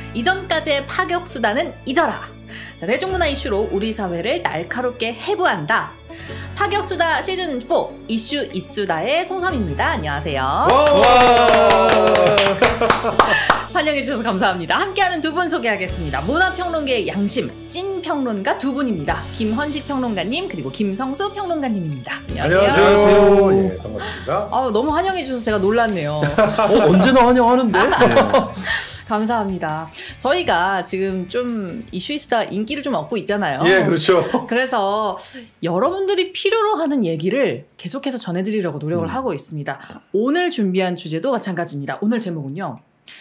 이전까지의 파격 수단은 잊어라. 자, 대중문화 이슈로 우리 사회를 날카롭게 해부한다. 파격수다 시즌4 이슈 이수다의 송섬입니다. 안녕하세요. 환영해주셔서 감사합니다. 함께하는 두 분 소개하겠습니다. 문화평론계의 양심, 찐평론가 두 분입니다. 김헌식 평론가님 그리고 김성수 평론가님입니다. 안녕하세요. 안녕하세요. 예, 반갑습니다. 너무 환영해주셔서 제가 놀랐네요. 언제나 환영하는데. 네. 감사합니다. 저희가 지금 좀 이슈이스다 인기를 좀 얻고 있잖아요. 예, 그렇죠. 그래서 여러분들이 필요로 하는 얘기를 계속해서 전해드리려고 노력을 하고 있습니다. 오늘 준비한 주제도 마찬가지입니다. 오늘 제목은요.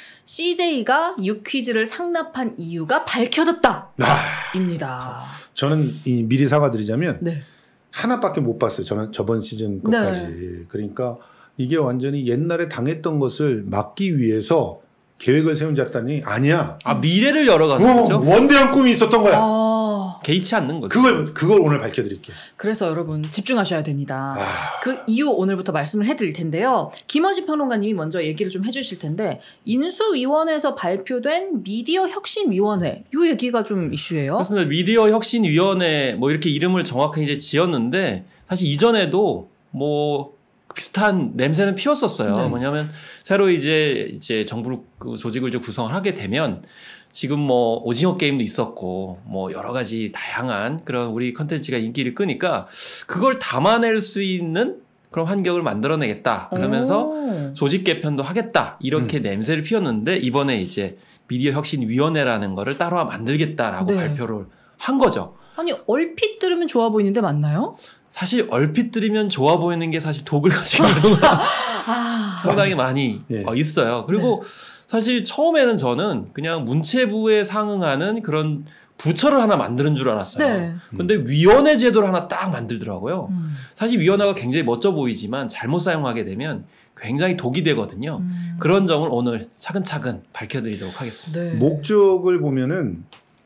CJ가 유퀴즈를 상납한 이유가 밝혀졌다. 입니다. 저는 미리 사과드리자면 네. 하나밖에 못 봤어요. 저는 저번 시즌 것까지. 네. 그러니까 이게 완전히 옛날에 당했던 것을 막기 위해서 계획을 세운 줄 알았더니 아니야. 미래를 열어가는 거죠? 원대한 꿈이 있었던 거야. 개의치 않는 거죠. 그걸 오늘 밝혀드릴게요. 그래서 여러분 집중하셔야 됩니다. 그 이유 오늘부터 말씀을 해드릴 텐데요. 김헌식 평론가님이 먼저 얘기를 좀 해주실 텐데 인수위원회에서 발표된 미디어 혁신위원회 이 얘기가 좀 이슈예요. 그렇습니다. 미디어 혁신위원회 뭐 이렇게 이름을 정확하게 이제 지었는데 사실 이전에도 뭐 비슷한 냄새는 피웠었어요. 네. 뭐냐면 새로 이제 정부 조직을 이제 구성을 하게 되면 지금 뭐 오징어 게임도 있었고 뭐 여러 가지 다양한 그런 우리 컨텐츠가 인기를 끄니까 그걸 담아낼 수 있는 그런 환경을 만들어내겠다. 그러면서 조직 개편도 하겠다. 이렇게 냄새를 피웠는데 이번에 이제 미디어 혁신위원회라는 거를 따로 만들겠다라고 발표를 한 거죠. 아니 얼핏 들으면 좋아 보이는데 맞나요? 사실 얼핏 들으면 좋아 보이는 게 사실 독을 가진 경우가 상당히 많이 있어요. 그리고 사실 처음에는 저는 그냥 문체부에 상응하는 그런 부처를 하나 만드는 줄 알았어요. 근데 위원회 제도를 하나 딱 만들더라고요. 사실 위원회가 굉장히 멋져 보이지만 잘못 사용하게 되면 굉장히 독이 되거든요. 그런 점을 오늘 차근차근 밝혀드리도록 하겠습니다. 네. 목적을 보면은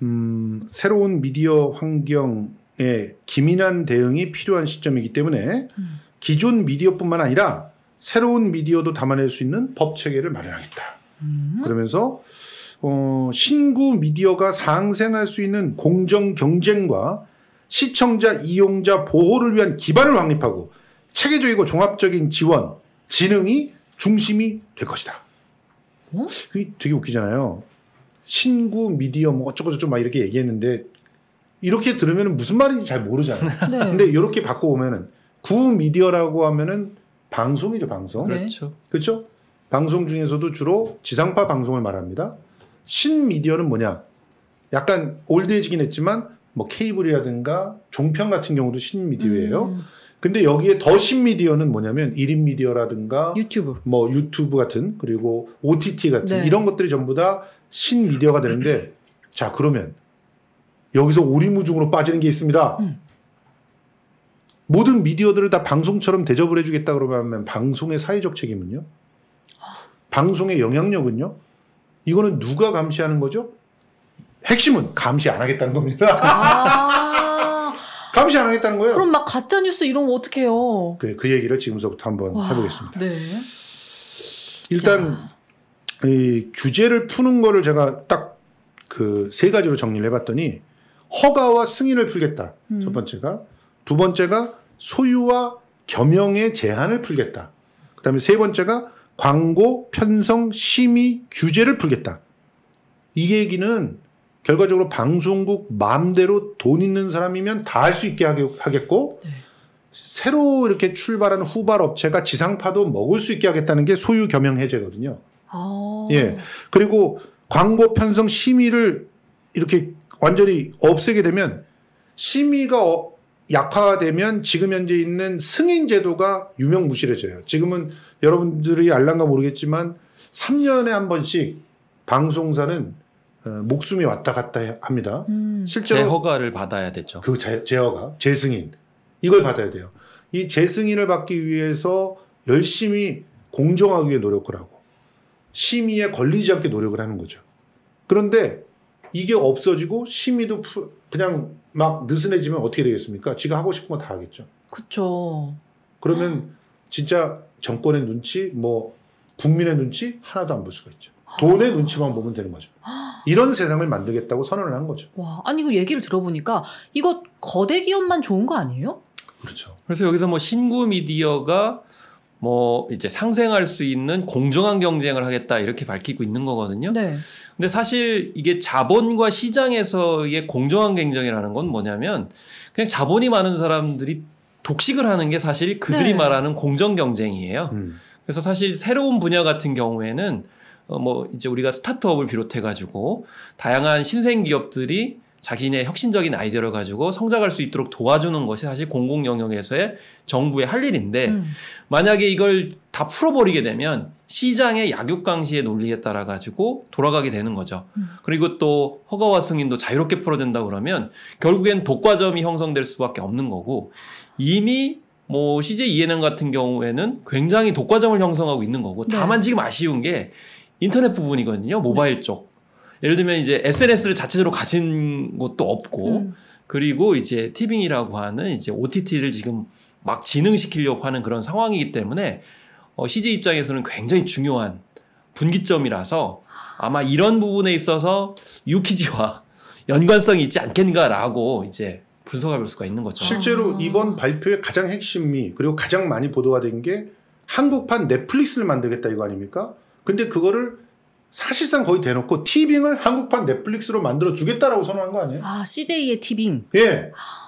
새로운 미디어 환경에 기민한 대응이 필요한 시점이기 때문에 기존 미디어뿐만 아니라 새로운 미디어도 담아낼 수 있는 법 체계를 마련하겠다. 그러면서 신구 미디어가 상생할 수 있는 공정 경쟁과 시청자, 이용자 보호를 위한 기반을 확립하고 체계적이고 종합적인 지원, 진흥이 중심이 될 것이다. 그게 되게 웃기잖아요. 신구 미디어 뭐 어쩌고저쩌고 막 이렇게 얘기했는데 이렇게 들으면 무슨 말인지 잘 모르잖아요. 네. 근데 이렇게 바꿔오면은 구 미디어라고 하면은 방송이죠, 방송. 그렇죠. 그렇죠? 방송 중에서도 주로 지상파 방송을 말합니다. 신미디어는 뭐냐? 약간 올드해지긴 했지만 뭐 케이블이라든가 종편 같은 경우도 신미디어예요. 근데 여기에 더 신미디어는 뭐냐면 1인 미디어라든가 유튜브 같은 그리고 OTT 같은 이런 것들이 전부 다 신미디어가 되는데 자 그러면 여기서 오리무중으로 빠지는 게 있습니다. 모든 미디어들을 다 방송처럼 대접을 해주겠다 그러면 방송의 사회적 책임은요? 방송의 영향력은요? 이거는 누가 감시하는 거죠? 핵심은 감시 안 하겠다는 겁니다. 감시 안 하겠다는 거예요. 그럼 막 가짜뉴스 이런 거 어떻게 해요? 그 얘기를 지금서부터 한번 해보겠습니다. 네. 일단 이 규제를 푸는 거를 제가 딱 그 세 가지로 정리를 해봤더니 허가와 승인을 풀겠다. 첫 번째가. 두 번째가 소유와 겸용의 제한을 풀겠다. 그 다음에 세 번째가 광고, 편성, 심의, 규제를 풀겠다. 이 얘기는 결과적으로 방송국 마음대로 돈 있는 사람이면 다 할 수 있게 하겠고 새로 이렇게 출발하는 후발 업체가 지상파도 먹을 수 있게 하겠다는 게 소유 겸용 해제거든요. 예. 그리고 광고, 편성, 심의를 이렇게 완전히 없애게 되면 심의가 약화되면 지금 현재 있는 승인 제도가 유명무실해져요. 지금은 여러분들이 알란가 모르겠지만 3년에 한 번씩 방송사는 목숨이 왔다 갔다 합니다. 실제로 재허가를 받아야 되죠. 그 재허가, 재승인 이걸 받아야 돼요. 이 재승인을 받기 위해서 열심히 공정하기 위해 노력을 하고 심의에 걸리지 않게 노력을 하는 거죠. 그런데 이게 없어지고 심의도 그냥 막 느슨해지면 어떻게 되겠습니까? 지가 하고 싶은 거 다 하겠죠. 그렇죠. 그러면 진짜 정권의 눈치, 뭐 국민의 눈치 하나도 안 볼 수가 있죠. 돈의 눈치만 보면 되는 거죠. 이런 세상을 만들겠다고 선언을 한 거죠. 와, 아니 그 얘기를 들어보니까 이거 거대 기업만 좋은 거 아니에요? 그렇죠. 그래서 여기서 뭐 신구 미디어가 뭐 이제 상생할 수 있는 공정한 경쟁을 하겠다 이렇게 밝히고 있는 거거든요. 네. 근데 사실 이게 자본과 시장에서의 공정한 경쟁이라는 건 뭐냐면 그냥 자본이 많은 사람들이 독식을 하는 게 사실 그들이 네. 말하는 공정 경쟁이에요. 그래서 사실 새로운 분야 같은 경우에는 뭐 이제 우리가 스타트업을 비롯해 가지고 다양한 신생 기업들이 자기네 혁신적인 아이디어를 가지고 성장할 수 있도록 도와주는 것이 사실 공공 영역에서의 정부의 할 일인데 만약에 이걸 다 풀어버리게 되면 시장의 약육강시의 논리에 따라 가지고 돌아가게 되는 거죠. 그리고 또 허가와 승인도 자유롭게 풀어진다 그러면 결국엔 독과점이 형성될 수밖에 없는 거고 이미 뭐 CJ ENM 같은 경우에는 굉장히 독과점을 형성하고 있는 거고 다만 지금 아쉬운 게 인터넷 부분이거든요. 모바일 쪽. 예를 들면 이제 SNS를 자체적으로 가진 것도 없고 그리고 이제 티빙이라고 하는 이제 OTT를 지금 막 진흥시키려고 하는 그런 상황이기 때문에 CJ 입장에서는 굉장히 중요한 분기점이라서 아마 이런 부분에 있어서 유키즈와 연관성이 있지 않겠는가라고 이제 분석해 볼 수가 있는 거죠. 실제로 이번 발표의 가장 핵심이 그리고 가장 많이 보도가 된 게 한국판 넷플릭스를 만들겠다 이거 아닙니까? 근데 그거를 사실상 거의 대놓고 티빙을 한국판 넷플릭스로 만들어 주겠다라고 선언한 거 아니에요? 아, CJ의 티빙. 예.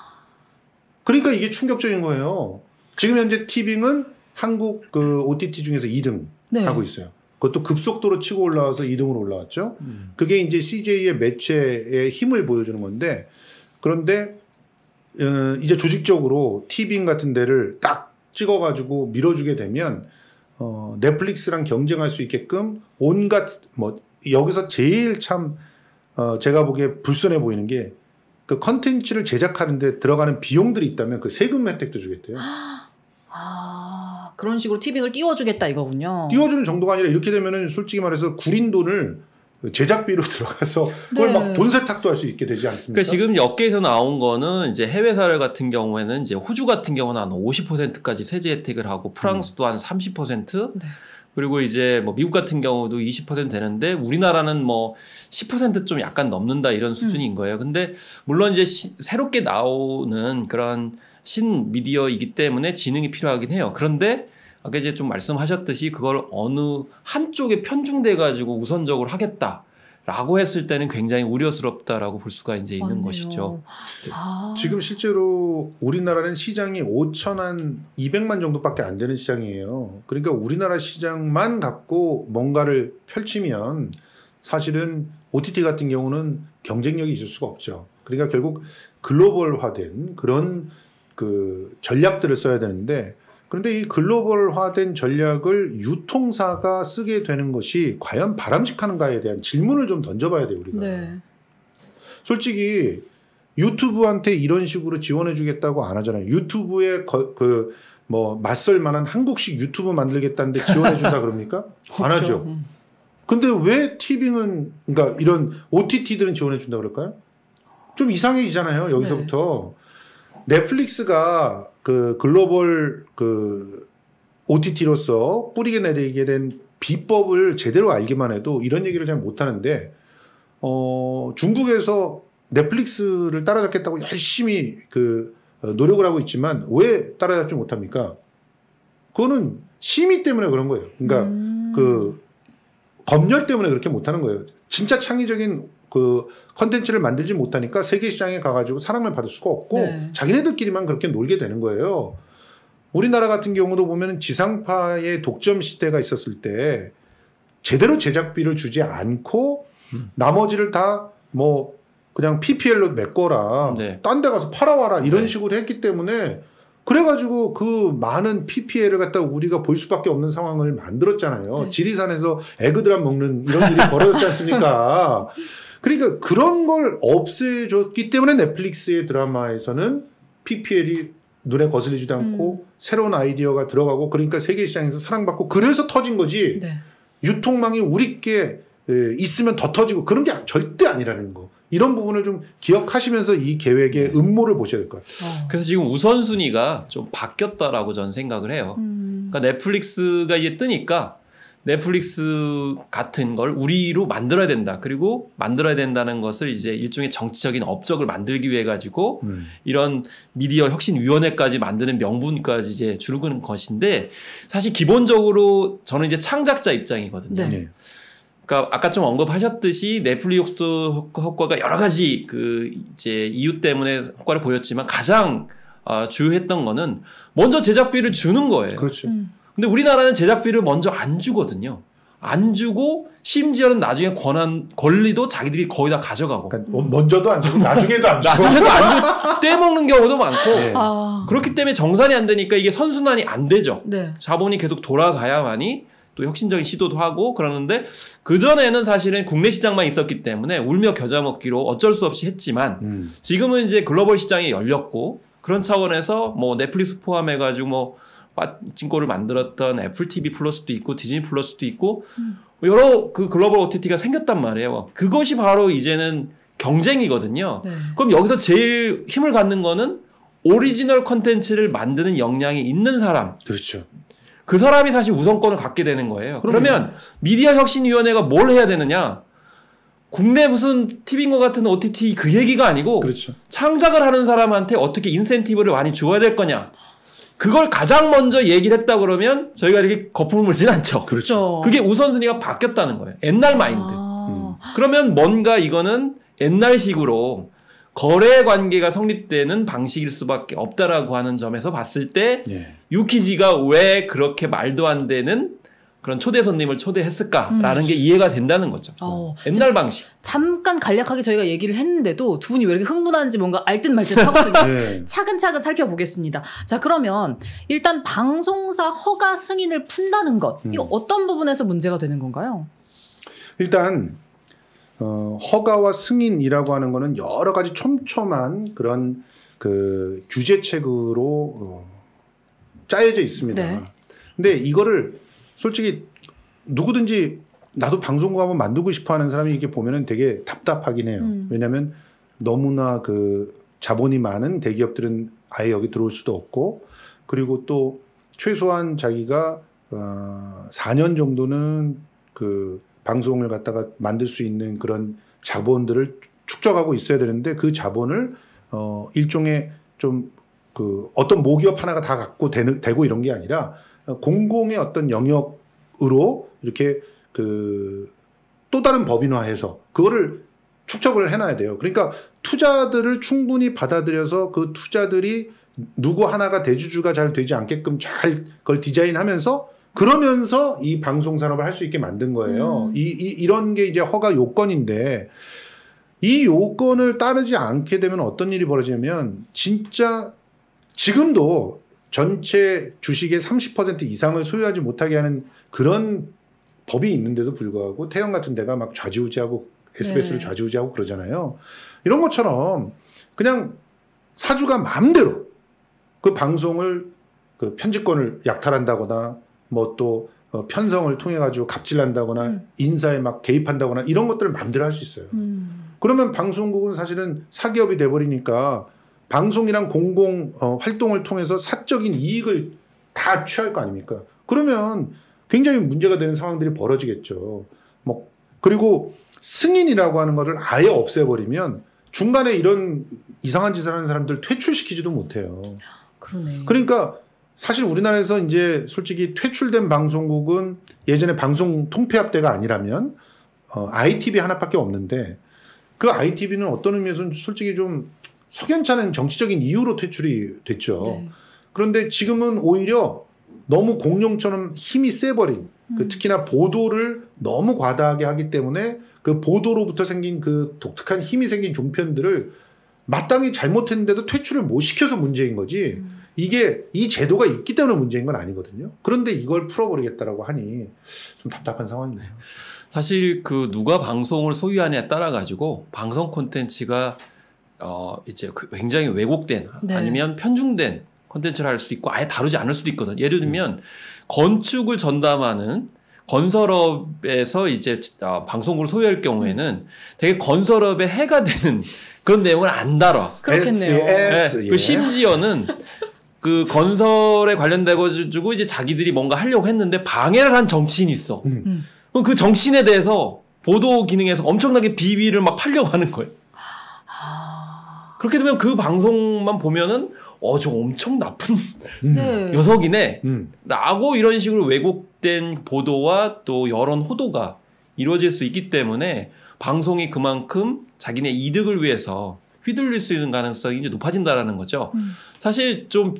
그러니까 이게 충격적인 거예요. 지금 현재 티빙은 한국 그 OTT 중에서 2등 하고 있어요. 그것도 급속도로 치고 올라와서 2등으로 올라왔죠. 그게 이제 CJ의 매체의 힘을 보여주는 건데 그런데 이제 조직적으로 티빙 같은 데를 딱 찍어가지고 밀어주게 되면 넷플릭스랑 경쟁할 수 있게끔 온갖 뭐 여기서 제일 참 제가 보기에 불손해 보이는 게 그 컨텐츠를 제작하는데 들어가는 비용들이 있다면 그 세금 혜택도 주겠대요. 아, 그런 식으로 티빙을 띄워주겠다 이거군요. 띄워주는 정도가 아니라 이렇게 되면은 솔직히 말해서 구린 돈을 제작비로 들어가서 그걸 막 돈 세탁도 할 수 있게 되지 않습니까? 그러니까 지금 업계에서 나온 거는 이제 해외 사례 같은 경우에는 이제 호주 같은 경우는 한 50%까지 세제 혜택을 하고 프랑스도 한 30%. 그리고 이제 뭐 미국 같은 경우도 20% 되는데 우리나라는 뭐 10% 좀 약간 넘는다 이런 수준인 거예요. 근데 물론 이제 새롭게 나오는 그런 신 미디어이기 때문에 지능이 필요하긴 해요. 그런데 아까 이제 좀 말씀하셨듯이 그걸 어느 한쪽에 편중돼 가지고 우선적으로 하겠다라고 했을 때는 굉장히 우려스럽다라고 볼 수가 이제 있는 것이죠. 아. 지금 실제로 우리나라는 시장이 5,200만 정도밖에 안 되는 시장이에요. 그러니까 우리나라 시장만 갖고 뭔가를 펼치면 사실은 OTT 같은 경우는 경쟁력이 있을 수가 없죠. 그러니까 결국 글로벌화된 그런 그 전략들을 써야 되는데 그런데 이 글로벌화된 전략을 유통사가 쓰게 되는 것이 과연 바람직한가에 대한 질문을 좀 던져봐야 돼요, 우리가. 네. 솔직히 유튜브한테 이런 식으로 지원해주겠다고 안 하잖아요. 유튜브에 뭐 맞설 만한 한국식 유튜브 만들겠다는데 지원해준다 그럽니까? 안 하죠. 근데 왜 티빙은 그러니까 이런 OTT들은 지원해준다 그럴까요? 좀 이상해지잖아요. 여기서부터. 넷플릭스가 그 글로벌 그 OTT로서 뿌리게 내리게 된 비법을 제대로 알기만 해도 이런 얘기를 잘 못하는데 중국에서 넷플릭스를 따라잡겠다고 열심히 그 노력을 하고 있지만 왜 따라잡지 못합니까? 그거는 심의 때문에 그런 거예요. 그러니까 그 검열 때문에 그렇게 못하는 거예요. 진짜 창의적인 그 컨텐츠를 만들지 못하니까 세계 시장에 가가지고 사랑을 받을 수가 없고 자기네들끼리만 그렇게 놀게 되는 거예요. 우리나라 같은 경우도 보면 지상파의 독점 시대가 있었을 때 제대로 제작비를 주지 않고 나머지를 다 뭐 그냥 PPL로 메꿔라. 딴 데 가서 팔아와라. 이런 식으로 했기 때문에 그래가지고 그 많은 PPL을 갖다가 우리가 볼 수밖에 없는 상황을 만들었잖아요. 지리산에서 에그드랍 먹는 이런 일이 벌어졌지 않습니까? 그러니까 그런 걸 없애줬기 때문에 넷플릭스의 드라마에서는 PPL이 눈에 거슬리지도 않고 새로운 아이디어가 들어가고 그러니까 세계 시장에서 사랑받고 그래서 터진 거지. 유통망이 우리께 있으면 더 터지고 그런 게 절대 아니라는 거. 이런 부분을 좀 기억하시면서 이 계획의 음모를 보셔야 될 것 같아요. 그래서 지금 우선순위가 좀 바뀌었다라고 저는 생각을 해요. 그러니까 넷플릭스가 이제 뜨니까 넷플릭스 같은 걸 우리로 만들어야 된다. 그리고 만들어야 된다는 것을 이제 일종의 정치적인 업적을 만들기 위해 가지고 이런 미디어 혁신위원회까지 만드는 명분까지 이제 주르는 것인데 사실 기본적으로 저는 이제 창작자 입장이거든요. 네. 그러니까 아까 좀 언급하셨듯이 넷플릭스 효과가 여러 가지 그 이제 이유 때문에 효과를 보였지만 가장 주요했던 거는 먼저 제작비를 주는 거예요. 그렇죠. 근데 우리나라는 제작비를 먼저 안 주거든요. 안 주고 심지어는 나중에 권리도 자기들이 거의 다 가져가고. 그러니까 먼저도 안 주고 나중에도 안 주고. 나중에도 안 주고 떼먹는 경우도 많고. 네. 그렇기 때문에 정산이 안 되니까 이게 선순환이 안 되죠. 네. 자본이 계속 돌아가야만이 또 혁신적인 시도도 하고 그러는데 그전에는 사실은 국내 시장만 있었기 때문에 울며 겨자 먹기로 어쩔 수 없이 했지만 지금은 이제 글로벌 시장이 열렸고 그런 차원에서 뭐 넷플릭스 포함해가지고 뭐 빠진코를 만들었던 애플 TV 플러스도 있고 디즈니 플러스도 있고 여러 그 글로벌 OTT가 생겼단 말이에요. 그것이 바로 이제는 경쟁이거든요. 네. 그럼 여기서 제일 힘을 갖는 거는 오리지널 컨텐츠를 만드는 역량이 있는 사람. 그렇죠. 그 사람이 사실 우선권을 갖게 되는 거예요. 그러면 미디어 혁신위원회가 뭘 해야 되느냐? 국내 무슨 TV인 것 같은 OTT 그 얘기가 아니고 그렇죠. 창작을 하는 사람한테 어떻게 인센티브를 많이 줘야 될 거냐? 그걸 가장 먼저 얘기를 했다 그러면 저희가 이렇게 거품을 물진 않죠. 그렇죠. 그게 우선순위가 바뀌었다는 거예요. 옛날 마인드. 그러면 뭔가 이거는 옛날식으로 거래 관계가 성립되는 방식일 수밖에 없다라고 하는 점에서 봤을 때 유키즈가 왜 그렇게 말도 안 되는 그런 초대 손님을 초대했을까라는 게 이해가 된다는 거죠. 옛날 방식. 잠깐 간략하게 저희가 얘기를 했는데도 두 분이 왜 이렇게 흥분하는지 뭔가 알듯 말듯 하거든요. 네. 차근차근 살펴보겠습니다. 자, 그러면 일단 방송사 허가 승인을 푼다는 것. 이거 어떤 부분에서 문제가 되는 건가요? 일단 허가와 승인이라고 하는 거는 여러 가지 촘촘한 그런 그 규제책으로 짜여져 있습니다. 네. 근데 이거를 솔직히 누구든지 나도 방송국 한번 만들고 싶어 하는 사람이 이렇게 보면은 되게 답답하긴 해요. 왜냐하면 너무나 그 자본이 많은 대기업들은 아예 여기 들어올 수도 없고 그리고 또 최소한 자기가 4년 정도는 그 방송을 갖다가 만들 수 있는 그런 자본들을 축적하고 있어야 되는데 그 자본을 일종의 좀 그 어떤 모기업 하나가 다 갖고 되고 이런 게 아니라 공공의 어떤 영역으로 이렇게 그 또 다른 법인화해서 그거를 축적을 해놔야 돼요. 그러니까 투자들을 충분히 받아들여서 그 투자들이 누구 하나가 대주주가 잘 되지 않게끔 잘 그걸 디자인하면서 그러면서 이 방송 산업을 할 수 있게 만든 거예요. 이런 게 이제 허가 요건인데 이 요건을 따르지 않게 되면 어떤 일이 벌어지냐면 진짜 지금도 전체 주식의 30% 이상을 소유하지 못하게 하는 그런 법이 있는데도 불구하고 태영 같은 데가 막 좌지우지하고 SBS를 좌지우지하고 그러잖아요. 이런 것처럼 그냥 사주가 마음대로 그 방송을 그 편집권을 약탈한다거나 뭐 또 편성을 통해 가지고 갑질한다거나 인사에 막 개입한다거나 이런 것들을 마음대로 할 수 있어요. 그러면 방송국은 사실은 사기업이 돼버리니까 방송이랑 공공 활동을 통해서 사적인 이익을 다 취할 거 아닙니까? 그러면 굉장히 문제가 되는 상황들이 벌어지겠죠. 뭐 그리고 승인이라고 하는 것을 아예 없애버리면 중간에 이런 이상한 짓을 하는 사람들 퇴출시키지도 못해요. 그러네. 그러니까 사실 우리나라에서 이제 솔직히 퇴출된 방송국은 예전에 방송 통폐합대가 아니라면 ITV 하나밖에 없는데 그 ITV는 어떤 의미에서는 솔직히 좀 석연찮은 정치적인 이유로 퇴출이 됐죠. 네. 그런데 지금은 오히려 너무 공룡처럼 힘이 세버린 그 특히나 보도를 너무 과다하게 하기 때문에 그 보도로부터 생긴 그 독특한 힘이 생긴 종편들을 마땅히 잘못했는데도 퇴출을 못 시켜서 문제인 거지 이게 이 제도가 있기 때문에 문제인 건 아니거든요. 그런데 이걸 풀어버리겠다라고 하니 좀 답답한 상황이네요. 사실 그 누가 방송을 소유하냐에 따라 가지고 방송 콘텐츠가 이제 굉장히 왜곡된 아니면 편중된 콘텐츠를 할 수도 있고 아예 다루지 않을 수도 있거든. 예를 들면 건축을 전담하는 건설업에서 이제 방송국을 소유할 경우에는 되게 건설업에 해가 되는 그런 내용을 안 다뤄. 그렇겠네요. 네. 그 심지어는 그 건설에 관련돼가지고 이제 자기들이 뭔가 하려고 했는데 방해를 한 정치인이 있어. 그럼 그 정치인에 대해서 보도 기능에서 엄청나게 비위를 막 팔려고 하는 거예요. 그렇게 되면 그 방송만 보면은 저 엄청 나쁜 녀석이네 라고 이런 식으로 왜곡된 보도와 또 여론 호도가 이루어질 수 있기 때문에 방송이 그만큼 자기네 이득을 위해서 휘둘릴 수 있는 가능성이 이제 높아진다라는 거죠. 사실 좀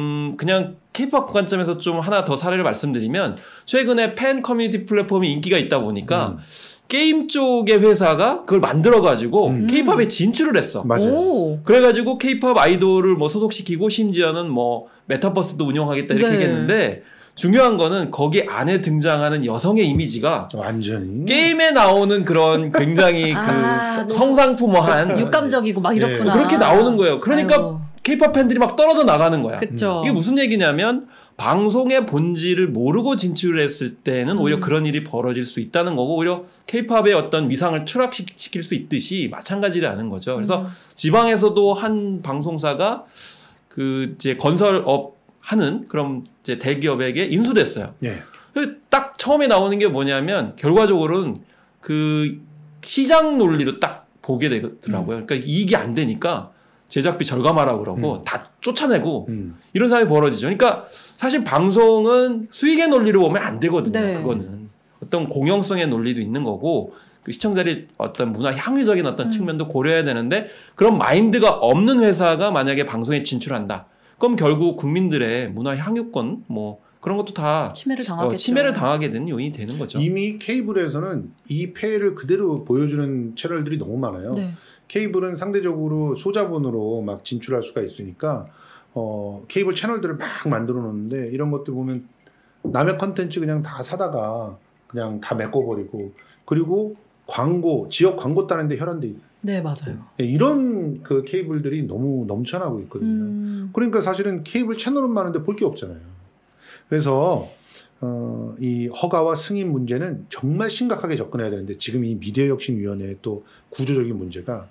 그냥 K-POP 관점에서 좀 하나 더 사례를 말씀드리면 최근에 팬 커뮤니티 플랫폼이 인기가 있다 보니까 게임 쪽의 회사가 그걸 만들어가지고 K-POP에 진출을 했어. 맞아요. 그래가지고 K-POP 아이돌을 뭐 소속시키고 심지어는 뭐 메타버스도 운영하겠다 이렇게 했는데 중요한 거는 거기 안에 등장하는 여성의 이미지가 완전히 게임에 나오는 그런 굉장히 그 성상품화한 육감적이고 막 이렇구나. 그렇게 나오는 거예요. 그러니까 K-POP 팬들이 막 떨어져 나가는 거야. 그쵸. 이게 무슨 얘기냐면 방송의 본질을 모르고 진출했을 때는 오히려 그런 일이 벌어질 수 있다는 거고 오히려 K-POP의 어떤 위상을 추락시킬 수 있듯이 마찬가지라는 거죠. 그래서 지방에서도 한 방송사가 그 이제 건설업 하는 그런 이제 대기업에게 인수됐어요. 예. 딱 처음에 나오는 게 뭐냐면 결과적으로는 그 시장 논리로 딱 보게 되더라고요. 그러니까 이익이 안 되니까 제작비 절감하라고 그러고 다 쫓아내고 이런 상황이 벌어지죠. 그러니까 사실 방송은 수익의 논리로 보면 안 되거든요. 네. 그거는 어떤 공영성의 논리도 있는 거고 그 시청자들이 어떤 문화 향유적인 어떤 측면도 고려해야 되는데 그런 마인드가 없는 회사가 만약에 방송에 진출한다. 그럼 결국 국민들의 문화 향유권 뭐 그런 것도 다 침해를 당하게 되는 요인이 되는 거죠. 이미 케이블에서는 이 폐해를 그대로 보여주는 채널들이 너무 많아요. 네. 케이블은 상대적으로 소자본으로 막 진출할 수가 있으니까 케이블 채널들을 막 만들어 놓는데 이런 것들 보면 남의 컨텐츠 그냥 다 사다가 그냥 다 메꿔버리고 그리고 광고 지역 광고 따는데 혈안돼 있는. 네 맞아요. 이런 그 케이블들이 너무 넘쳐나고 있거든요. 그러니까 사실은 케이블 채널은 많은데 볼 게 없잖아요. 그래서 이 허가와 승인 문제는 정말 심각하게 접근해야 되는데 지금 이 미디어혁신위원회의 또 구조적인 문제가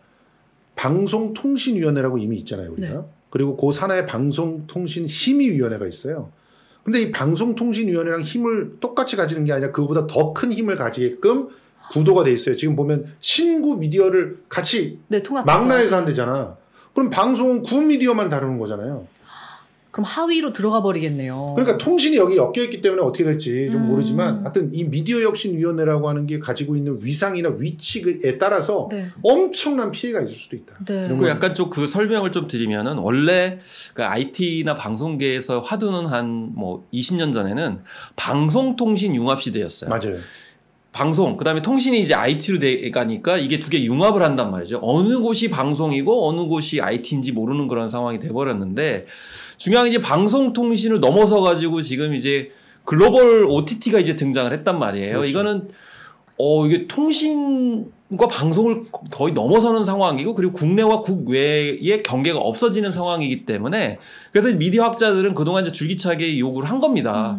방송통신위원회라고 이미 있잖아요 우리가. 네. 그리고 그 산하에 방송통신심의위원회가 있어요. 근데 이 방송통신위원회랑 힘을 똑같이 가지는 게 아니라 그거보다 더 큰 힘을 가지게끔 구도가 돼 있어요. 지금 보면 신구 미디어를 같이 망라해서 한대잖아. 그럼 방송은 구 미디어만 다루는 거잖아요. 그럼 하위로 들어가 버리겠네요. 그러니까 통신이 여기 엮여있기 때문에 어떻게 될지 좀 모르지만 하여튼 이 미디어혁신위원회라고 하는 게 가지고 있는 위상이나 위치에 따라서 엄청난 피해가 있을 수도 있다. 그 약간 좀 그 설명을 좀 드리면은 원래 그 IT나 방송계에서 화두는 한 뭐 20년 전에는 방송통신 융합 시대였어요. 맞아요. 방송, 그 다음에 통신이 이제 IT로 돼가니까 이게 두 개 융합을 한단 말이죠. 어느 곳이 방송이고 어느 곳이 IT인지 모르는 그런 상황이 돼버렸는데 중요한 게 이제 방송통신을 넘어서 가지고 지금 이제 글로벌 OTT가 이제 등장을 했단 말이에요. 그렇죠. 이거는 이게 통신과 방송을 거의 넘어서는 상황이고 그리고 국내와 국외의 경계가 없어지는 상황이기 때문에 그래서 미디어 학자들은 그동안 이제 줄기차게 요구를 한 겁니다.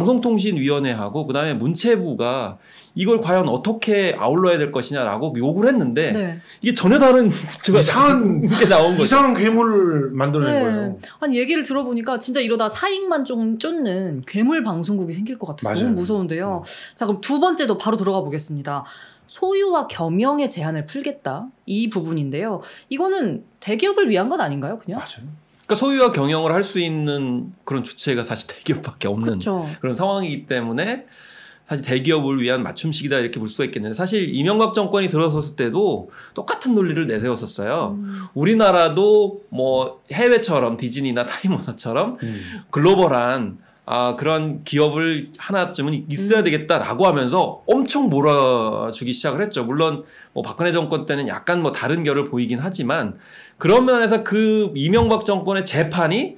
방송통신위원회하고 그다음에 문체부가 이걸 과연 어떻게 아울러야 될 것이냐라고 요구를 했는데 이게 전혀 다른 이상한 게 나온 거죠. 이상한 괴물을 만들어낸 거예요. 아니 얘기를 들어보니까 진짜 이러다 사익만 좀 쫓는 괴물 방송국이 생길 것 같아서 맞아요. 너무 무서운데요. 자 그럼 두 번째도 바로 들어가 보겠습니다. 소유와 경영의 제한을 풀겠다 이 부분인데요. 이거는 대기업을 위한 건 아닌가요, 그냥? 맞아요. 그러니까 소유와 경영을 할 수 있는 그런 주체가 사실 대기업밖에 없는 그쵸. 그런 상황이기 때문에 사실 대기업을 위한 맞춤식이다 이렇게 볼 수가 있겠는데 사실 이명박 정권이 들어섰을 때도 똑같은 논리를 내세웠었어요. 우리나라도 뭐 해외처럼 디즈니나 타임워너처럼 글로벌한 그런 기업을 하나쯤은 있어야 되겠다라고 하면서 엄청 몰아주기 시작을 했죠. 물론 뭐 박근혜 정권 때는 약간 뭐 다른 결을 보이긴 하지만 그런 면에서 그 이명박 정권의 재판이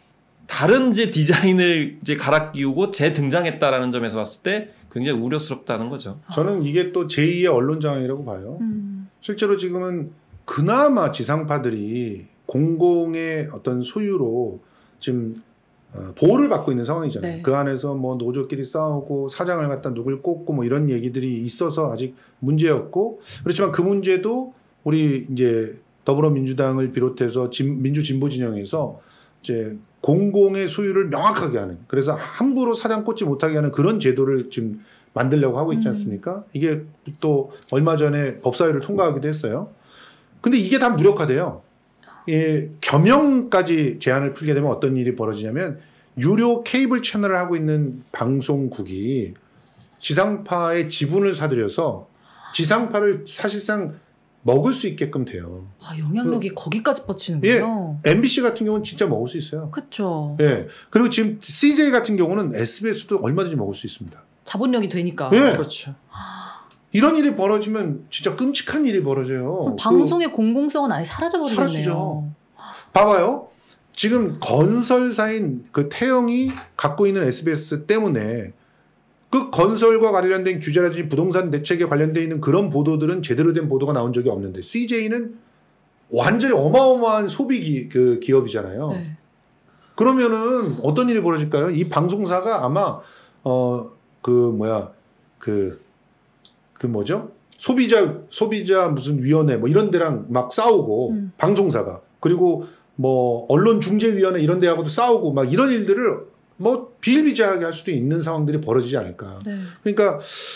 다른 이제 디자인을 이제 갈아 끼우고 재등장했다라는 점에서 봤을 때 굉장히 우려스럽다는 거죠. 저는 이게 또 제2의 언론장악이라고 봐요. 실제로 지금은 그나마 지상파들이 공공의 어떤 소유로 지금 보호를 받고 있는 상황이잖아요. 네. 그 안에서 뭐 노조끼리 싸우고 사장을 갖다 누굴 꼽고 뭐 이런 얘기들이 있어서 아직 문제였고 그렇지만 그 문제도 우리 이제 더불어민주당을 비롯해서 민주 진보 진영에서 이제 공공의 소유를 명확하게 하는, 그래서 함부로 사장 꽂지 못하게 하는 그런 제도를 지금 만들려고 하고 있지 않습니까? 이게 또 얼마 전에 법사위를 통과하기도 했어요. 근데 이게 다 무력화돼요. 예, 겸용까지 제한을 풀게 되면 어떤 일이 벌어지냐면 유료 케이블 채널을 하고 있는 방송국이 지상파의 지분을 사들여서 지상파를 사실상 먹을 수 있게끔 돼요. 아, 영향력이 거기까지 뻗치는군요. 예, MBC 같은 경우는 진짜 먹을 수 있어요. 그렇죠. 예, 그리고 지금 CJ 같은 경우는 SBS도 얼마든지 먹을 수 있습니다. 자본력이 되니까. 예. 그렇죠. 이런 일이 벌어지면 진짜 끔찍한 일이 벌어져요. 방송의 공공성은 아예 사라져버리겠네요. 사라지죠. 봐봐요. 지금 건설사인 그 태영이 갖고 있는 SBS 때문에 그 건설과 관련된 규제라든지 부동산 대책에 관련돼 있는 그런 보도들은 제대로 된 보도가 나온 적이 없는데 CJ는 완전히 어마어마한 소비 기업이잖아요. 네. 그러면은 어떤 일이 벌어질까요? 이 방송사가 아마 뭐죠? 소비자 무슨 위원회 뭐 이런 데랑 막 싸우고 방송사가, 그리고 뭐 언론중재위원회 이런 데하고도 싸우고 막 이런 일들을 뭐 비일비재하게 할 수도 있는 상황들이 벌어지지 않을까. 네. 그러니까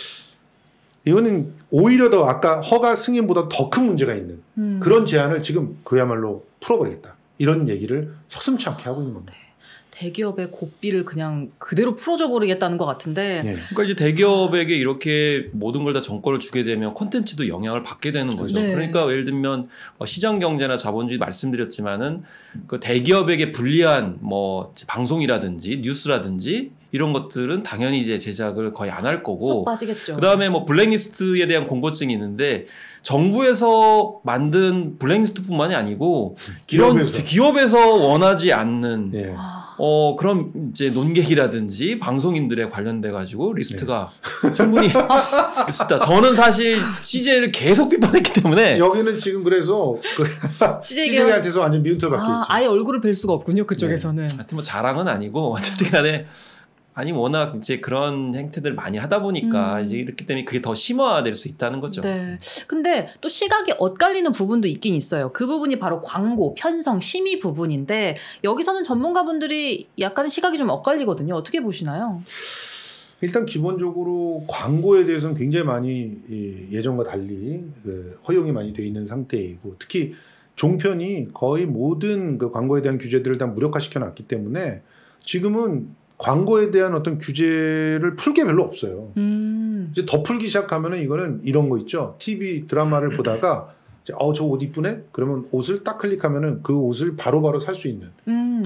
이거는 오히려 더 아까 허가 승인보다 더 큰 문제가 있는 그런 제안을 지금 그야말로 풀어버리겠다, 이런 얘기를 서슴지 않게 하고 있는 겁니다. 네. 대기업의 고삐를 그냥 그대로 풀어줘 버리겠다는 것 같은데. 네. 그러니까 이제 대기업에게 이렇게 모든 걸 다 정권을 주게 되면 콘텐츠도 영향을 받게 되는 거죠. 네. 그러니까 예를 들면 시장 경제나 자본주의 말씀드렸지만은 그 대기업에게 불리한 뭐 방송이라든지 뉴스라든지 이런 것들은 당연히 이제 제작을 거의 안 할 거고. 쏙 빠지겠죠. 그다음에 뭐 블랙리스트에 대한 공고증이 있는데 정부에서 만든 블랙리스트뿐만이 아니고 기업에서 원하지 않는 네. 그런 이제 논객이라든지 방송인들에 관련돼 가지고 리스트가 충분히 있습니다. 저는 사실 CJ를 계속 비판했기 때문에 여기는 지금 그래서 CJ한테서 완전 미운털 받고 있죠. 아예 얼굴을 뵐 수가 없군요, 그쪽에서는. 네. 하여튼 뭐 자랑은 아니고 어쨌든 간에 아니 워낙 이제 그런 행태들 많이 하다 보니까 이제 이렇기 때문에 그게 더 심화될 수 있다는 거죠. 네. 근데 또 시각이 엇갈리는 부분도 있긴 있어요. 그 부분이 바로 광고, 편성, 심의 부분인데 여기서는 전문가분들이 약간 시각이 좀 엇갈리거든요. 어떻게 보시나요? 일단 기본적으로 광고에 대해서는 굉장히 많이 예전과 달리 허용이 많이 돼 있는 상태이고, 특히 종편이 거의 모든 그 광고에 대한 규제들을 다 무력화시켜 놨기 때문에 지금은 광고에 대한 어떤 규제를 풀 게 별로 없어요. 이제 더 풀기 시작하면은 이거는 이런 거 있죠. TV 드라마를 보다가 저 옷 이쁘네? 그러면 옷을 딱 클릭하면은 그 옷을 바로바로 살 수 있는.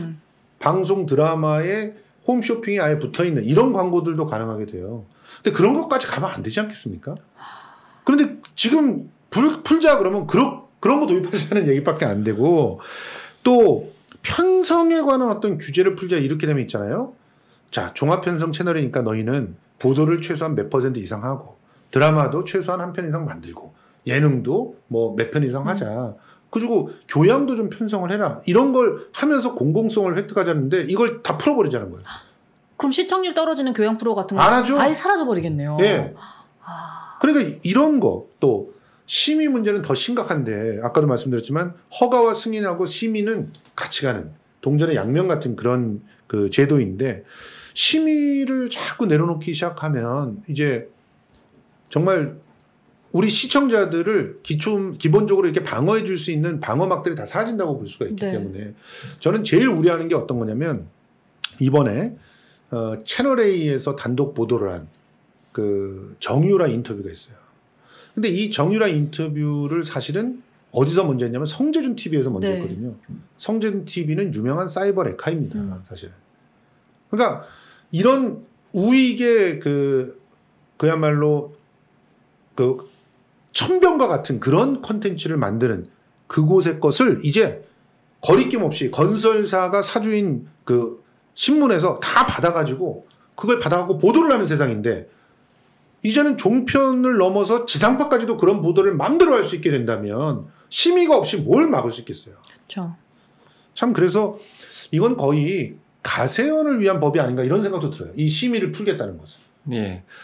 방송 드라마에 홈쇼핑이 아예 붙어 있는 이런 광고들도 가능하게 돼요. 근데 그런 것까지 가면 안 되지 않겠습니까? 그런데 지금 풀자 그러면 그런 거 도입하자는 얘기밖에 안 되고, 또 편성에 관한 어떤 규제를 풀자 이렇게 되면 있잖아요. 자, 종합편성 채널이니까 너희는 보도를 최소한 몇 % 이상 하고 드라마도 최소한 한 편 이상 만들고 예능도 뭐 몇 편 이상 하자. 그리고 교양도 좀 편성을 해라. 이런 걸 하면서 공공성을 획득하자는데 이걸 다 풀어버리자는 거예요. 그럼 시청률 떨어지는 교양 프로 같은 거 안 하죠? 아예 사라져버리겠네요. 예. 그러니까 이런 거, 또 심의 문제는 더 심각한데 아까도 말씀드렸지만 허가와 승인하고 심의는 같이 가는 동전의 양면 같은 그런 그 제도인데, 심의를 자꾸 내려놓기 시작하면 이제 정말 우리 시청자들을 기본적으로 이렇게 방어해 줄 수 있는 방어막들이 다 사라진다고 볼 수가 있기 네. 때문에 저는 제일 우려하는 게 어떤 거냐면, 이번에 채널A에서 단독 보도를 한 그 정유라 인터뷰가 있어요. 근데 이 정유라 인터뷰를 사실은 어디서 먼저 했냐면 성재준 TV에서 먼저 네. 했거든요. 성재준 TV는 유명한 사이버 레카입니다. 사실은. 그러니까 이런 우익의 그야말로 그 천병과 같은 그런 콘텐츠를 만드는 그곳의 것을 이제 거리낌 없이 건설사가 사주인 그 신문에서 다 받아가지고 그걸 받아가고 보도를 하는 세상인데, 이제는 종편을 넘어서 지상파까지도 그런 보도를 마음대로 할 수 있게 된다면 심의가 없이 뭘 막을 수 있겠어요. 그렇죠. 참 그래서 이건 거의 가세연을 위한 법이 아닌가 이런 생각도 들어요. 이 심의를 풀겠다는 것은. 예.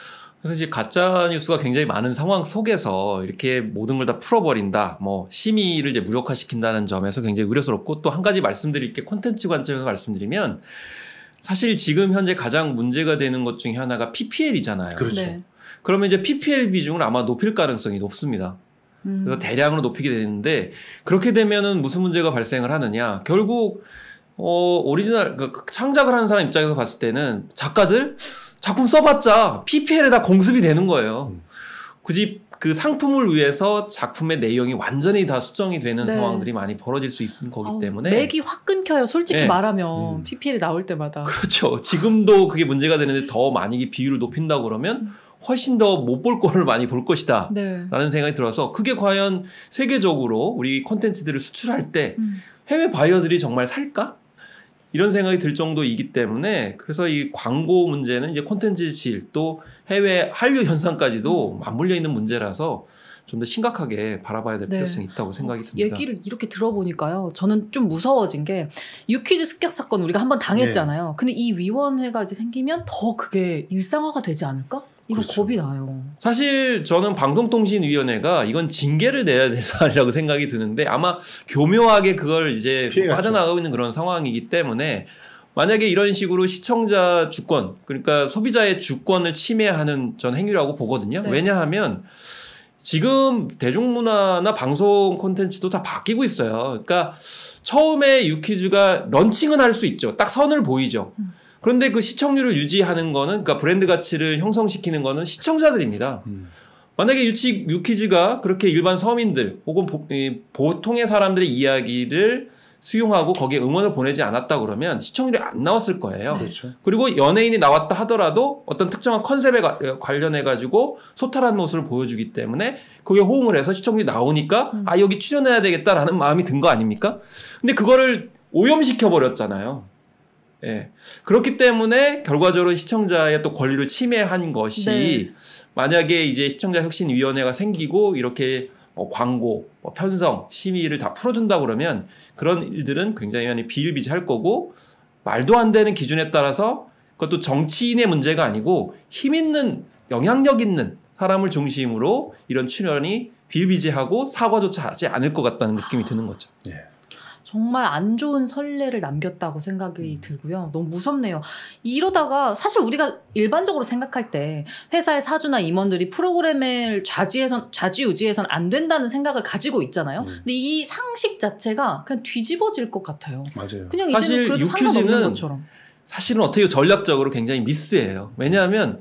그래서 이제 가짜 뉴스가 굉장히 많은 상황 속에서 이렇게 모든 걸 다 풀어버린다, 뭐 심의를 이제 무력화시킨다는 점에서 굉장히 우려스럽고, 또 한 가지 말씀드릴 게 콘텐츠 관점에서 말씀드리면, 사실 지금 현재 가장 문제가 되는 것 중에 하나가 PPL이잖아요. 그렇죠. 네. 그러면 이제 PPL 비중을 아마 높일 가능성이 높습니다. 그래서 대량으로 높이게 되는데, 그렇게 되면은 무슨 문제가 발생을 하느냐? 결국 오리지널 창작을 하는 사람 입장에서 봤을 때는 작가들 작품 써봤자 PPL에 다 공습이 되는 거예요. 굳이 그 상품을 위해서 작품의 내용이 완전히 다 수정이 되는 네. 상황들이 많이 벌어질 수 있는 거기 때문에 맥이 확 끊겨요. 솔직히 네. 말하면 PPL이 나올 때마다. 그렇죠. 지금도 그게 문제가 되는데 더 만약에 비율을 높인다고 그러면 훨씬 더 못 볼 거를 많이 볼 것이다 네. 라는 생각이 들어서, 그게 과연 세계적으로 우리 콘텐츠들을 수출할 때 해외 바이어들이 정말 살까? 이런 생각이 들 정도이기 때문에, 그래서 이 광고 문제는 이제 콘텐츠 질, 또 해외 한류 현상까지도 맞물려 있는 문제라서 좀 더 심각하게 바라봐야 될 네. 필요성이 있다고 생각이 듭니다. 얘기를 이렇게 들어보니까요. 저는 좀 무서워진 게, 유퀴즈 습격 사건 우리가 한번 당했잖아요. 네. 근데 이 위원회가 이제 생기면 더 그게 일상화가 되지 않을까? 이거 그렇죠. 겁이 나요. 사실 저는 방송통신위원회가 이건 징계를 내야 될 사안이라고 생각이 드는데, 아마 교묘하게 그걸 이제 피해갔죠. 빠져나가고 있는 그런 상황이기 때문에, 만약에 이런 식으로 시청자 주권, 그러니까 소비자의 주권을 침해하는 전 행위라고 보거든요. 네. 왜냐하면 지금 대중문화나 방송 콘텐츠도 다 바뀌고 있어요. 그러니까 처음에 유퀴즈가 런칭은 할 수 있죠. 딱 선을 보이죠. 그런데 그 시청률을 유지하는 거는, 그러니까 브랜드 가치를 형성시키는 거는 시청자들입니다. 만약에 유퀴즈가 그렇게 일반 서민들 혹은 보통의 sa람들의 이야기를 수용하고 거기에 응원을 보내지 않았다 그러면 시청률이 안 나왔을 거예요. 그렇죠. 그리고 연예인이 나왔다 하더라도 어떤 특정한 컨셉에 관련해가지고 소탈한 모습을 보여주기 때문에 거기에 호응을 해서 시청률이 나오니까 아, 여기 출연해야 되겠다라는 마음이 든 거 아닙니까? 근데 그거를 오염시켜버렸잖아요. 예. 그렇기 때문에 결과적으로 시청자의 또 권리를 침해한 것이, 네. 만약에 이제 시청자혁신위원회가 생기고 이렇게 광고, 편성, 심의를 다 풀어준다 그러면 그런 일들은 굉장히 많이 비일비재할 거고, 말도 안 되는 기준에 따라서 그것도 정치인의 문제가 아니고 힘 있는, 영향력 있는 사람을 중심으로 이런 출연이 비일비재하고 사과조차 하지 않을 것 같다는 느낌이 드는 거죠. 예. 정말 안 좋은 선례를 남겼다고 생각이 들고요. 너무 무섭네요. 이러다가 사실 우리가 일반적으로 생각할 때 회사의 사주나 임원들이 프로그램을 좌지우지해서는 안 된다는 생각을 가지고 있잖아요. 근데 이 상식 자체가 그냥 뒤집어질 것 같아요. 맞아요. 그냥 사실 이제는 그래도 유퀴즈는 상관없는 것처럼. 사실은 어떻게 전략적으로 굉장히 미스예요. 왜냐하면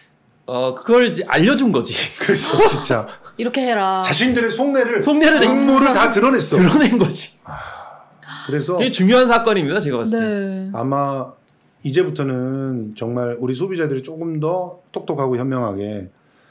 그걸 이제 알려준 거지. 그래서 진짜 이렇게 해라. 자신들의 속내를 속내를 음모를 다 드러냈어. 드러낸 거지. 그래서 되게 중요한 사건입니다. 제가 봤을 때. 네. 아마 이제부터는 정말 우리 소비자들이 조금 더 똑똑하고 현명하게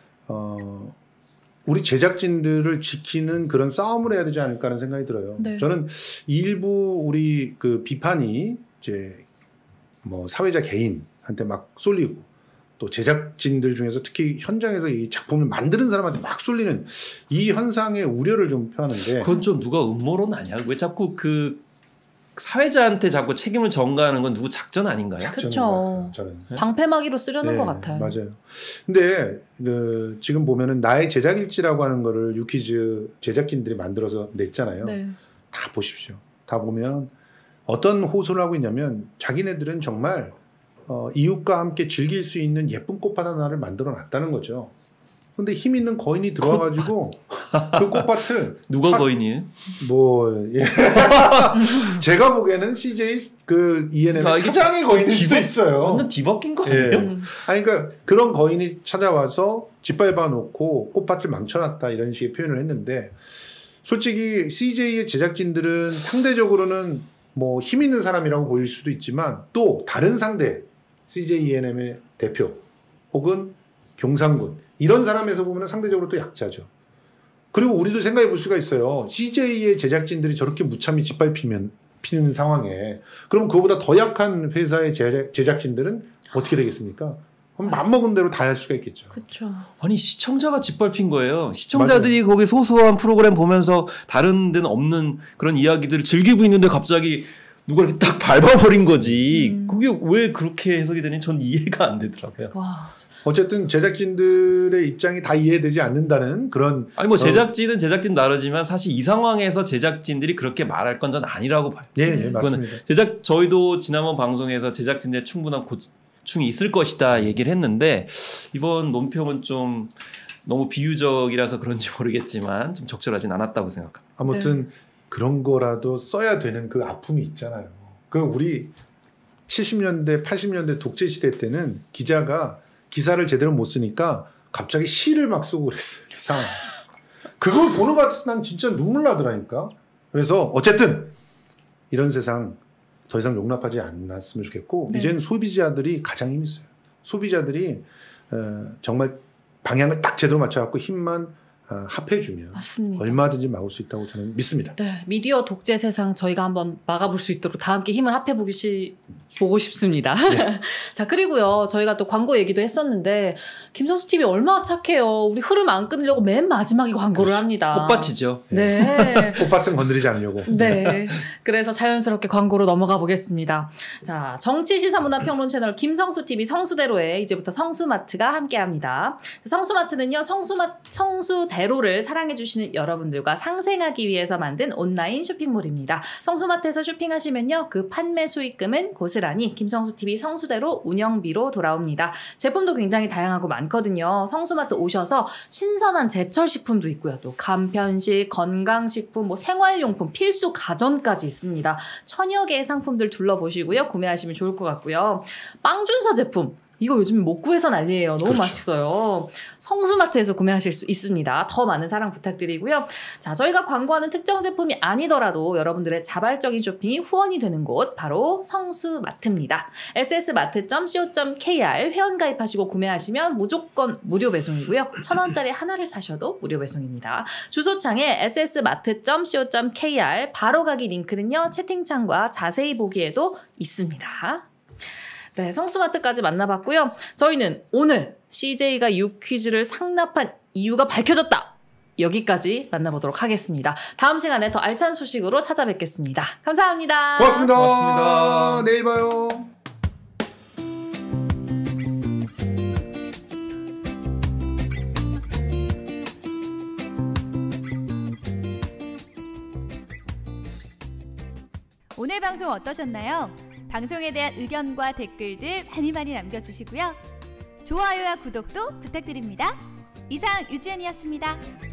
우리 제작진들을 지키는 그런 싸움을 해야 되지 않을까 하는 생각이 들어요. 네. 저는 일부 우리 그 비판이 이제 뭐 사회자 개인한테 막 쏠리고, 또 제작진들 중에서 특히 현장에서 이 작품을 만드는 사람한테 막 쏠리는 이 현상의 우려를 좀 표하는데, 그건 좀 누가 음모론 아니야? 왜 자꾸 그 사회자한테 자꾸 책임을 전가하는 건 누구 작전 아닌가요? 그쵸. 저는. 방패막이로 쓰려는 것 같아요. 맞아요. 근데 지금 보면은 나의 제작일지라고 하는 거를 유퀴즈 제작진들이 만들어서 냈잖아요. 네. 다 보십시오. 다 보면 어떤 호소를 하고 있냐면, 자기네들은 정말 이웃과 함께 즐길 수 있는 예쁜 꽃밭 하나를 만들어 놨다는 거죠. 근데 힘 있는 거인이 들어와가지고 그 꽃밭을 누가 거인이에요? 예. 제가 보기에는 CJ 그 ENM의 아, 이게 사장의 거인일 수도 있어요. 완전 뒤바뀐 거 아니에요? 예. 아니, 그러니까 그런 거인이 찾아와서 짓밟아 놓고 꽃밭을 망쳐놨다, 이런 식의 표현을 했는데, 솔직히 CJ의 제작진들은 상대적으로는 뭐 힘 있는 사람이라고 보일 수도 있지만, 또 다른 상대 CJ ENM의 대표 혹은 경상군 이런 사람에서 보면 상대적으로 또 약자죠. 그리고 우리도 생각해 볼 수가 있어요. CJ의 제작진들이 저렇게 무참히 짓밟히는 상황에, 그럼 그거보다 더 약한 회사의 제작진들은 어떻게 되겠습니까? 그럼 맘먹은 대로 다 할 수가 있겠죠. 그렇죠. 아니, 시청자가 짓밟힌 거예요. 시청자들이 맞아요. 거기 소소한 프로그램 보면서 다른 데는 없는 그런 이야기들을 즐기고 있는데 갑자기 누가 이렇게 딱 밟아버린 거지. 그게 왜 그렇게 해석이 되는지 전 이해가 안 되더라고요. 와, 어쨌든 제작진들의 입장이 다 이해되지 않는다는 그런. 아니 뭐 제작진은 제작진 나르지만 사실 이 상황에서 제작진들이 그렇게 말할 건 전 아니라고 봐요. 예, 맞습니다. 저희도 지난번 방송에서 제작진의 충분한 고충이 있을 것이다 얘기를 했는데 이번 논평은 좀 너무 비유적이라서 그런지 모르겠지만 좀 적절하진 않았다고 생각합니다. 아무튼 그런 거라도 써야 되는 그 아픔이 있잖아요. 그 우리 70년대, 80년대 독재 시대 때는 기자가 기사를 제대로 못 쓰니까 갑자기 시를 막 쓰고 그랬어요. 이상. 그걸 보는 것 같아서 난 진짜 눈물 나더라니까. 그래서 어쨌든 이런 세상 더 이상 용납하지 않았으면 좋겠고 이제는 소비자들이 가장 힘이 있어요. 소비자들이 정말 방향을 딱 제대로 맞춰갖고 힘만 합해주면 맞습니다. 얼마든지 막을 수 있다고 저는 믿습니다. 네, 미디어 독재 세상 저희가 한번 막아볼 수 있도록 다 함께 힘을 합해보고 싶습니다. 네. 자, 그리고요 저희가 또 광고 얘기도 했었는데 김성수 TV 얼마나 착해요. 우리 흐름 안 끊으려고 맨 마지막에 광고를 그렇죠. 합니다. 꽃밭이죠. 네. 꽃밭은 건드리지 않으려고. 네. 그래서 자연스럽게 광고로 넘어가 보겠습니다. 자, 정치시사문화평론 채널 김성수 TV 성수대로에 이제부터 성수마트가 함께합니다. 성수마트는요 성수대로를 사랑해주시는 여러분들과 상생하기 위해서 만든 온라인 쇼핑몰입니다. 성수마트에서 쇼핑하시면요 그 판매 수익금은 고스란히 김성수TV 성수대로 운영비로 돌아옵니다. 제품도 굉장히 다양하고 많거든요. 성수마트 오셔서 신선한 제철 식품도 있고요. 또 간편식, 건강식품, 뭐 생활용품, 필수 가전까지 있습니다. 천여 개의 상품들 둘러보시고요. 구매하시면 좋을 것 같고요. 빵준서 제품 이거 요즘 못 구해서 난리예요. 너무 그렇죠. 맛있어요. 성수마트에서 구매하실 수 있습니다. 더 많은 사랑 부탁드리고요. 자, 저희가 광고하는 특정 제품이 아니더라도 여러분들의 자발적인 쇼핑이 후원이 되는 곳 바로 성수마트입니다. ss마트.co.kr 회원가입하시고 구매하시면 무조건 무료 배송이고요. 1,000원짜리 하나를 사셔도 무료 배송입니다. 주소창에 ss마트.co.kr 바로가기 링크는요. 채팅창과 자세히 보기에도 있습니다. 네, 성수마트까지 만나봤고요. 저희는 오늘 CJ가 유퀴즈를 상납한 이유가 밝혀졌다. 여기까지 만나보도록 하겠습니다. 다음 시간에 더 알찬 소식으로 찾아뵙겠습니다. 감사합니다. 고맙습니다. 고맙습니다. 내일 봐요. 오늘 방송 어떠셨나요? 방송에 대한 의견과 댓글들 많이 남겨주시고요. 좋아요와 구독도 부탁드립니다. 이상 유지연이었습니다.